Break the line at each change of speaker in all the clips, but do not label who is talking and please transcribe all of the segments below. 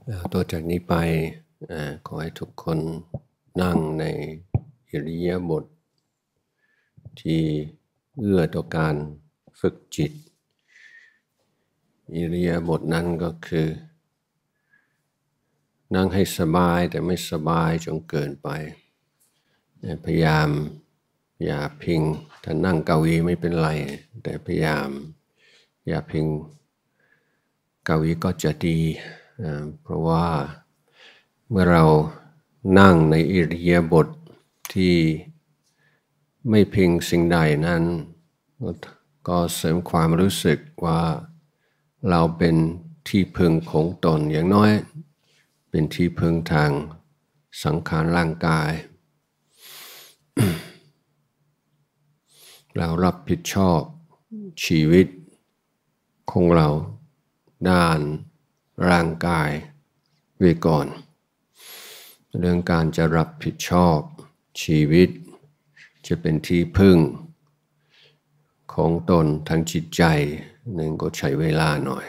ต่อจากนี้ไปขอให้ทุกคนนั่งในอิริยาบถที่เอื้อต่อการฝึกจิตอิริยาบถนั้นก็คือนั่งให้สบายแต่ไม่สบายจนเกินไปพยายามอย่าพิงถ้านั่งเก้าอี้ไม่เป็นไรแต่พยายามอย่าพิงเก้าอี้ก็จะดีเพราะว่าเมื่อเรานั่งในอิริยาบถที่ไม่พิงสิ่งใดนั้นก็เสริมความรู้สึกว่าเราเป็นที่พึ่งของตนอย่างน้อยเป็นที่พึ่งทางสังขารร่างกาย เรารับผิดชอบชีวิตของเราด้านร่างกายไว้ก่อนเรื่องการจะรับผิดชอบชีวิตจะเป็นที่พึ่งของตนทางจิตใจนั่นก็ใช้เวลาหน่อย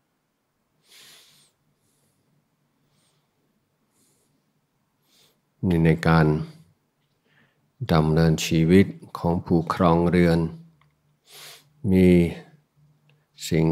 นี่ในการดำเนินชีวิตของผู้ครองเรือนมีสิ่ง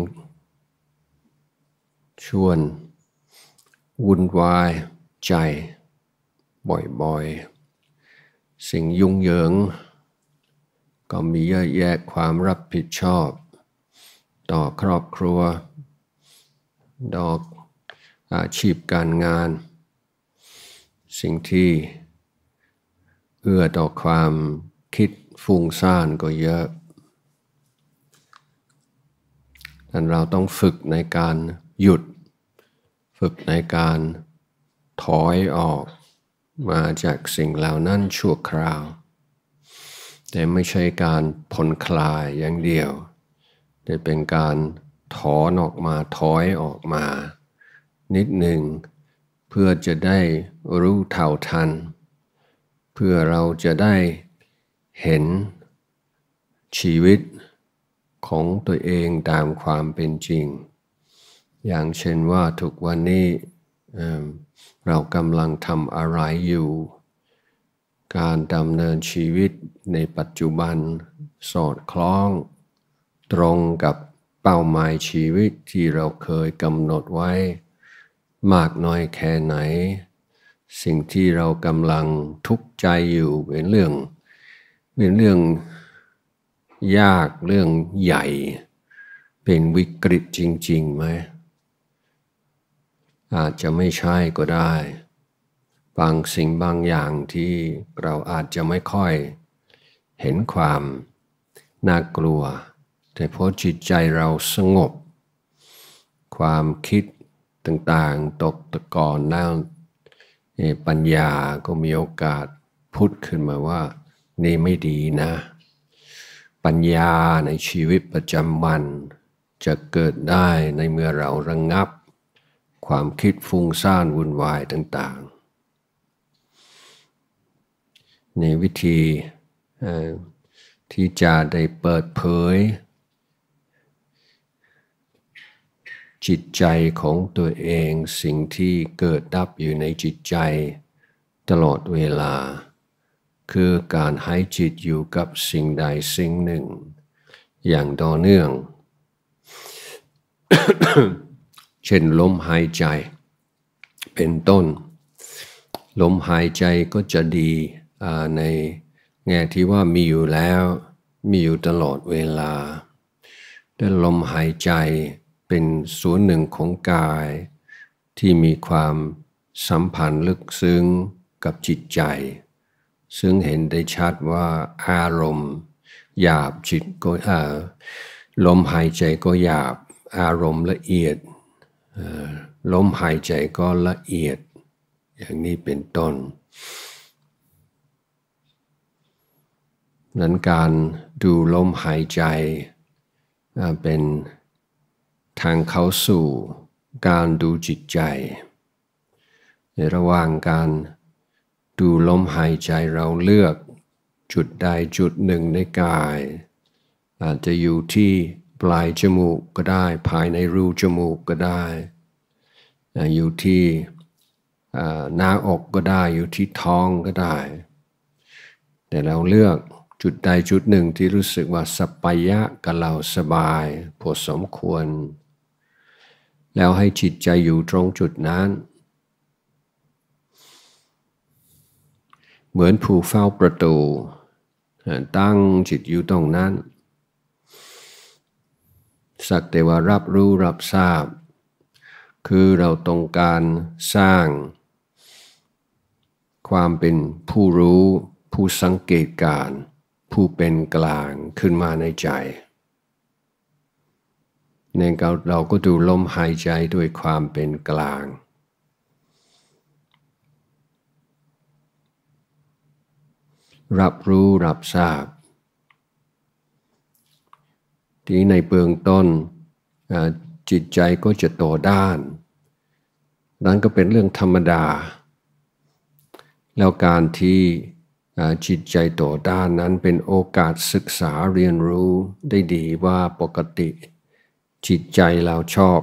ชวนวุ่นวายใจบ่อยๆสิ่งยุ่งเหยิงก็มีเยอะแยะความรับผิดชอบต่อครอบครัวต่ออาชีพการงานสิ่งที่เอื้อต่อความคิดฟุ้งซ่านก็เยอะดังนั้นเราต้องฝึกในการหยุดฝึกในการถอยออกมาจากสิ่งเหล่านั้นชั่วคราวแต่ไม่ใช่การผ่อนคลายอย่างเดียวแต่เป็นการถอนออกมาถอยออกมานิดหนึ่งเพื่อจะได้รู้เท่าทันเพื่อเราจะได้เห็นชีวิตของตัวเองตามความเป็นจริงอย่างเช่นว่าทุกวันนี้เรากำลังทำอะไรอยู่การดำเนินชีวิตในปัจจุบันสอดคล้องตรงกับเป้าหมายชีวิตที่เราเคยกำหนดไว้มากน้อยแค่ไหนสิ่งที่เรากำลังทุกข์ใจอยู่เป็นเรื่องยากเรื่องใหญ่เป็นวิกฤตจริงๆไหมอาจจะไม่ใช่ก็ได้บางสิ่งบางอย่างที่เราอาจจะไม่ค่อยเห็นความน่ากลัวแต่พอจิตใจเราสงบความคิดต่างๆตกตะกอนแล้วปัญญาก็มีโอกาสพูดขึ้นมาว่านี่ไม่ดีนะปัญญาในชีวิตประจำวันจะเกิดได้ในเมื่อเราระงับความคิดฟุ้งซ่านวุ่นวายต่างๆในวิธีที่จะได้เปิดเผยจิตใจของตัวเองสิ่งที่เกิดดับอยู่ในจิตใจตลอดเวลาคือการให้จิตอยู่กับสิ่งใดสิ่งหนึ่งอย่างต่อเนื่อง เช่นลมหายใจเป็นต้นลมหายใจก็จะดีในแง่ที่ว่ามีอยู่แล้วมีอยู่ตลอดเวลาแต่ลมหายใจเป็นส่วนหนึ่งของกายที่มีความสัมพันธ์ลึกซึ้งกับจิตใจซึ่งเห็นได้ชัดว่าอารมณ์หยาบจิตก็ลมหายใจก็หยาบอารมณ์ละเอียดลมหายใจก็ละเอียดอย่างนี้เป็นต้นนั้นการดูลมหายใจเป็นทางเข้าสู่การดูจิตใจในระหว่างการดูลมหายใจเราเลือกจุดใดจุดหนึ่งในกายอาจจะอยู่ที่ปลายจมูกก็ได้ภายในรูจมูกก็ได้อยู่ที่หน้าอกก็ได้อยู่ที่ท้องก็ได้แต่เราเลือกจุดใดจุดหนึ่งที่รู้สึกว่าสัปปายะกับเราสบายพอสมควรแล้วให้จิตใจอยู่ตรงจุดนั้นเหมือนผู้เฝ้าประตูตั้งจิตอยู่ตรงนั้นสักแต่ว่ารับรู้รับทราบคือเราต้องการสร้างความเป็นผู้รู้ผู้สังเกตการผู้เป็นกลางขึ้นมาในใจเราก็ดูลมหายใจด้วยความเป็นกลางรับรู้รับทราบที่ในเบื้องต้นจิตใจก็จะต่อด้านนั้นก็เป็นเรื่องธรรมดาแล้วการที่จิตใจต่อด้านนั้นเป็นโอกาสศึกษาเรียนรู้ได้ดีว่าปกติจิตใจเราชอบ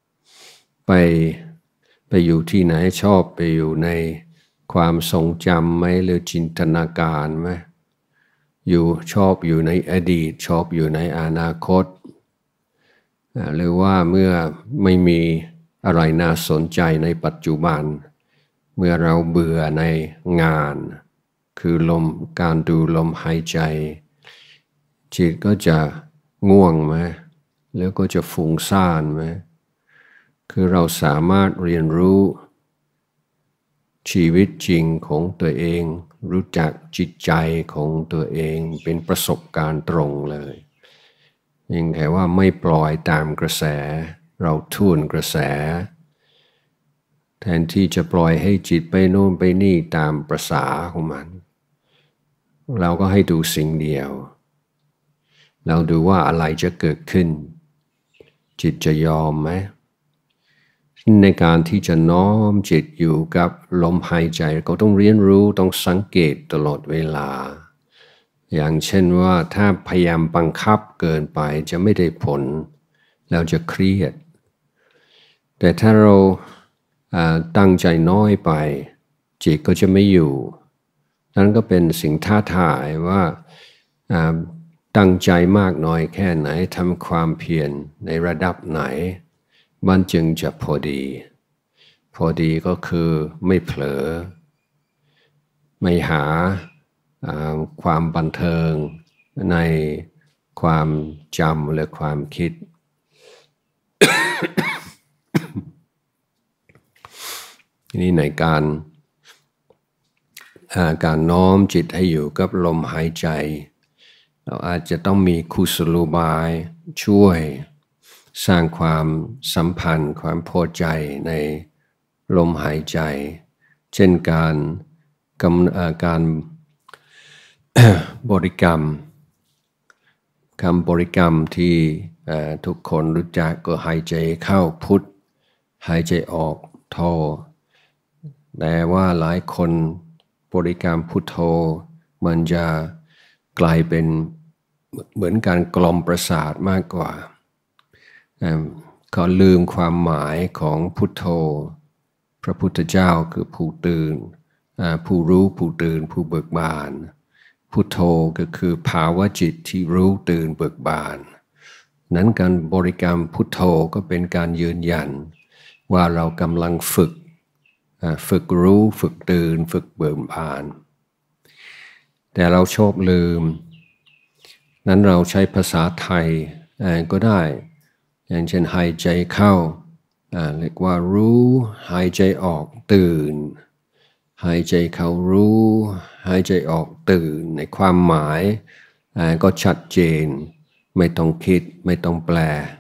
ไปอยู่ที่ไหนชอบไปอยู่ในความทรงจำไหมหรือจินตนาการไหมชอบอยู่ในอดีตชอบอยู่ในอนาคตหรือว่าเมื่อไม่มีอะไรน่าสนใจในปัจจุบันเมื่อเราเบื่อในงานคือการดูลมหายใจจิตก็จะง่วงไหมแล้วก็จะฟุ้งซ่านไหมคือเราสามารถเรียนรู้ชีวิตจริงของตัวเองรู้จักจิตใจของตัวเองเป็นประสบการณ์ตรงเลยยังแค่ว่าไม่ปล่อยตามกระแสเราทุ่นกระแสแทนที่จะปล่อยให้จิตไปโน่นไปนี่ตามประสาของมันเราก็ให้ดูสิ่งเดียวเราดูว่าอะไรจะเกิดขึ้นจิตจะยอมไหมในการที่จะน้อมจิตอยู่กับลมหายใจก็ต้องเรียนรู้ต้องสังเกตตลอดเวลาอย่างเช่นว่าถ้าพยายามบังคับเกินไปจะไม่ได้ผลแล้วจะเครียดแต่ถ้าเราตั้งใจน้อยไปจิตก็จะไม่อยู่นั่นก็เป็นสิ่งท้าทายว่าตั้งใจมากน้อยแค่ไหนทำความเพียรในระดับไหนมันจึงจะพอดีก็คือไม่เผลอไม่หาความบันเทิงในความจำหรือความคิด นี่ในการน้อมจิตให้อยู่กับลมหายใจเราอาจจะต้องมีกุศโลบายช่วยสร้างความสัมพันธ์ความพอใจในลมหายใจเช่นการบริกรรมคำบริกรรมที่ทุกคนรู้จักก็หายใจเข้าพุทหายใจออกโธแต่ว่าหลายคนบริกรรมพุทโธมันจะกลายเป็นเหมือนการกล่อมประสาทมากกว่าเขาลืมความหมายของพุทโธพระพุทธเจ้าคือผู้ตื่นผู้รู้ผู้ตื่นผู้เบิกบานพุทโธก็คือภาวะจิตที่รู้ตื่นเบิกบานนั้นการบริกรรมพุทโธก็เป็นการยืนยันว่าเรากำลังฝึกรู้ฝึกตื่นฝึกเบิกบานแต่เราชอบลืมนั้นเราใช้ภาษาไทยก็ได้อย่างเช่นหายใจเข้าเรียกว่ารู้หายใจออกตื่นหายใจเข้ารู้หายใจออกตื่นในความหมายก็ชัดเจนไม่ต้องคิดไม่ต้องแปล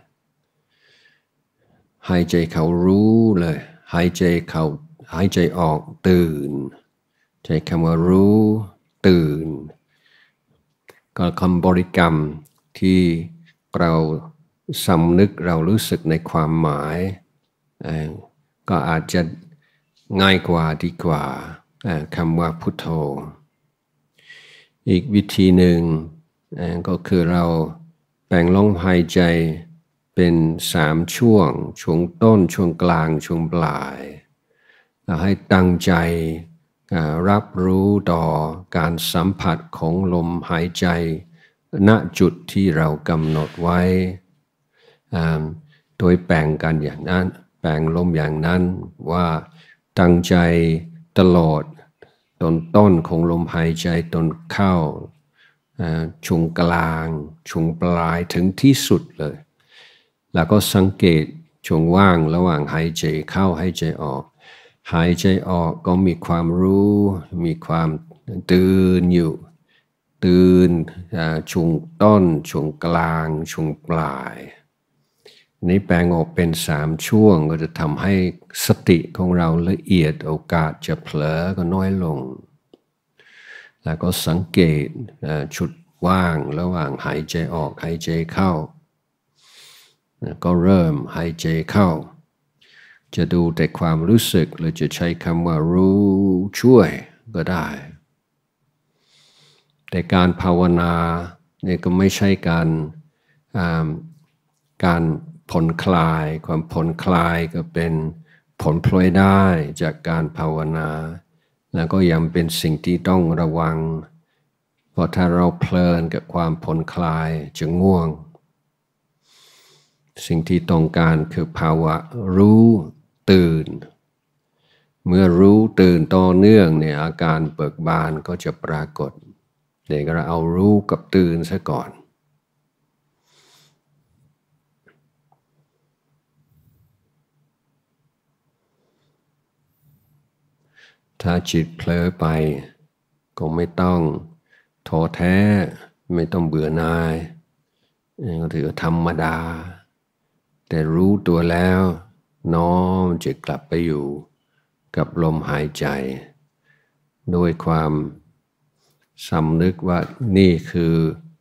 หายใจเข้ารู้เลยหายใจออกตื่นใช้คำว่ารู้ตื่นก็คำบริกรรมที่เราสำนึกเรารู้สึกในความหมายก็อาจจะง่ายกว่าดีกว่าคำว่าพุทโธอีกวิธีหนึ่งก็คือเราแบ่งลมหายใจเป็น3ช่วงต้นช่วงกลางช่วงปลายเราให้ตั้งใจรับรู้ต่อการสัมผัสของลมหายใจณจุดที่เรากำหนดไว้โดยแบ่งกันอย่างนั้นแบ่งลมอย่างนั้นว่าตั้งใจตลอดต้นของลมหายใจต้นเข้าช่วงกลางช่วงปลายถึงที่สุดเลยแล้วก็สังเกตช่วงว่างระหว่างหายใจเข้าหายใจออกหายใจออกก็มีความรู้มีความตื่นอยู่ตื่นช่วงต้นช่วงกลางช่วงปลายนี้แปลงออกเป็น3ช่วงก็จะทำให้สติของเราละเอียดโอกาสจะเผลอก็น้อยลงแล้วก็สังเกตชุดว่างระหว่างหายใจออกหายใจเข้าก็เริ่มหายใจเข้าจะดูแต่ความรู้สึกหรือจะใช้คำว่ารู้ช่วยก็ได้แต่การภาวนาเนี่ยก็ไม่ใช่การผ่อนคลายความผ่อนคลายก็เป็นผลพลอยได้จากการภาวนาแล้วก็ยังเป็นสิ่งที่ต้องระวังเพราะถ้าเราเพลินกับความผ่อนคลายจะง่วงสิ่งที่ต้องการคือภาวะรู้ตื่นเมื่อรู้ตื่นต่อเนื่องเนี่ยอาการเบิกบานก็จะปรากฏเดี๋ยวเราเอารู้กับตื่นซะก่อนถ้าจิตเผลอไปก็ไม่ต้องท้อแท้ไม่ต้องเบื่อหน่ายก็ถือธรรมดาแต่รู้ตัวแล้วน้อมจะกลับไปอยู่กับลมหายใจโดยความสำนึกว่านี่คือ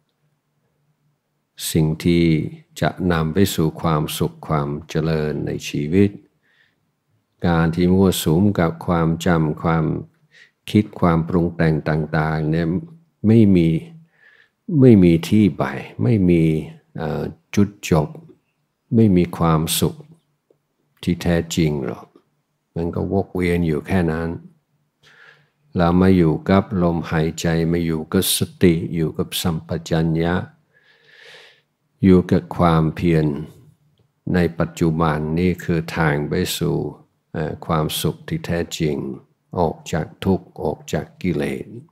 สิ่งที่จะนำไปสู่ความสุขความเจริญในชีวิตการที่มั่วสุมกับความจำความคิดความปรุงแต่งต่างๆเนี่ยไม่มีที่ไปไม่มีจุดจบไม่มีความสุขที่แท้จริงหรอกมันก็วกเวียนอยู่แค่นั้นเรามาอยู่กับลมหายใจมาอยู่กับสติอยู่กับสัมปชัญญะอยู่กับความเพียรในปัจจุบันนี่คือทางไปสู่ความสุขที่แท้จริงออกจากทุกข์ออกจากกิเลส